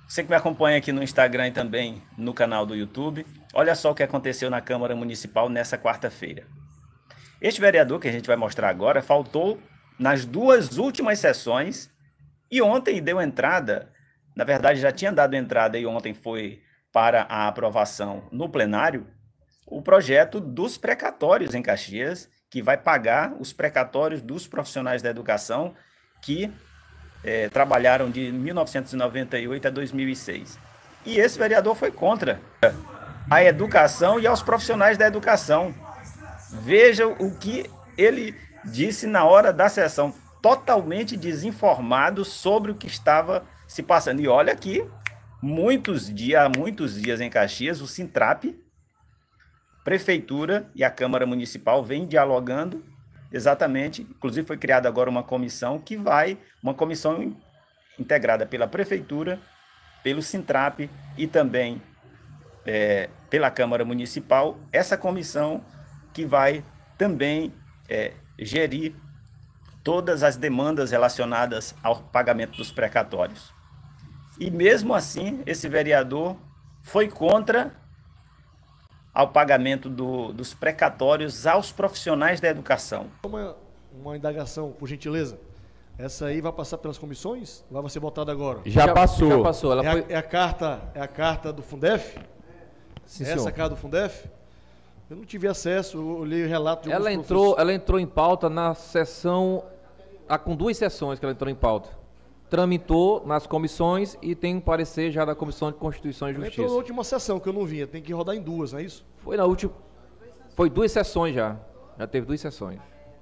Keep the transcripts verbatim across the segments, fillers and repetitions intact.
Você que me acompanha aqui no Instagram e também no canal do YouTube, olha só o que aconteceu na Câmara Municipal nessa quarta-feira. Este vereador que a gente vai mostrar agora faltou nas duas últimas sessões e ontem deu entrada, na verdade já tinha dado entrada e ontem foi para a aprovação no plenário, o projeto dos precatórios em Caxias, que vai pagar os precatórios dos profissionais da educação que é, trabalharam de mil novecentos e noventa e oito a dois mil e seis. E esse vereador foi contra a educação e aos profissionais da educação. Veja o que ele disse na hora da sessão, totalmente desinformado sobre o que estava se passando. E olha que muitos dias, há muitos dias em Caxias, o Sintrap, Prefeitura e a Câmara Municipal vêm dialogando exatamente, inclusive foi criada agora uma comissão que vai, uma comissão integrada pela Prefeitura, pelo Sintrap e também é, pela Câmara Municipal, essa comissão que vai também é, gerir todas as demandas relacionadas ao pagamento dos precatórios. E mesmo assim, esse vereador foi contra ao pagamento do, dos precatórios aos profissionais da educação. Uma, uma indagação, por gentileza. Essa aí vai passar pelas comissões? Vai ser votada agora? Já, já passou. Já passou. Ela é, foi... a, é, a carta, é a carta do Fundef? Sim, Essa senhor. carta do Fundef? Eu não tive acesso, eu olhei o relato de ela entrou, ela entrou em pauta na sessão, ah, com duas sessões que ela entrou em pauta. Tramitou nas comissões e tem um parecer já da Comissão de Constituição e Justiça. Entrou na última sessão, que eu não vinha, tem que rodar em duas, não é isso? Foi na última, foi duas sessões já, já teve duas sessões.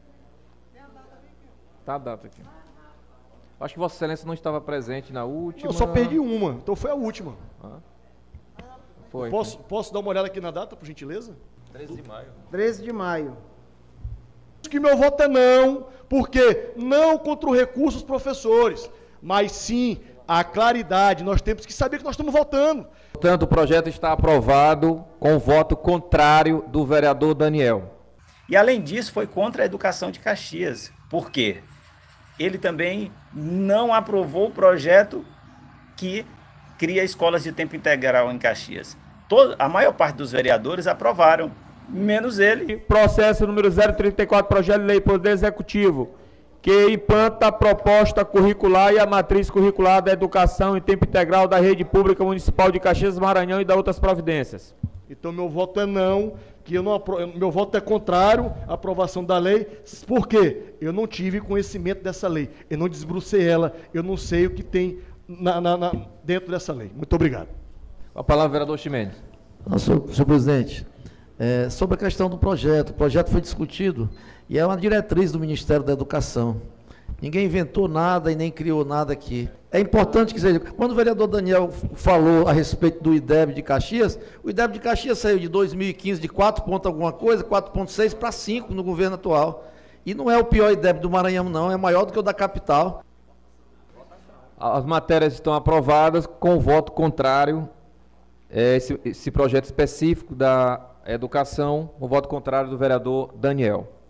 Tá a data aqui. Acho que Vossa Excelência não estava presente na última. Eu só perdi uma, então foi a última. Ah. Foi. Posso, posso dar uma olhada aqui na data, por gentileza? treze de maio. treze de maio. Que meu voto é não, porque não contra o recurso dos professores, mas sim a claridade. Nós temos que saber que nós estamos votando. Portanto, o projeto está aprovado com o voto contrário do vereador Daniel. E além disso, foi contra a educação de Caxias. Por quê? Ele também não aprovou o projeto que cria escolas de tempo integral em Caxias. Todo, a maior parte dos vereadores aprovaram, menos ele. Processo número zero trinta e quatro, projeto de lei Poder Executivo, que implanta a proposta curricular e a matriz curricular da educação em tempo integral da rede pública municipal de Caxias do Maranhão e da outras providências. Então meu voto é não, que eu não apro... meu voto é contrário à aprovação da lei. Por quê? Eu não tive conhecimento dessa lei, eu não desbrucei ela, eu não sei o que tem na, na, na... dentro dessa lei. Muito obrigado. A palavra, vereador Ximenes. Não, senhor, senhor presidente, é, sobre a questão do projeto, o projeto foi discutido e é uma diretriz do Ministério da Educação. Ninguém inventou nada e nem criou nada aqui. É importante que seja. Quando o vereador Daniel falou a respeito do I D E B de Caxias, o I D E B de Caxias saiu de dois mil e quinze de quatro ponto alguma coisa, quatro ponto seis para cinco no governo atual. E não é o pior I D E B do Maranhão, não, é maior do que o da capital. As matérias estão aprovadas com voto contrário. Esse, esse projeto específico da educação, o voto contrário do vereador Daniel.